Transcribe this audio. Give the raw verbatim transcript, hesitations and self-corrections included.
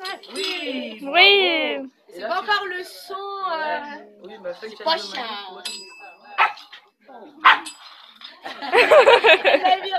Oui. Oui. C'est pas encore le son. Euh... Oui, bah fais c'est pas chiant. que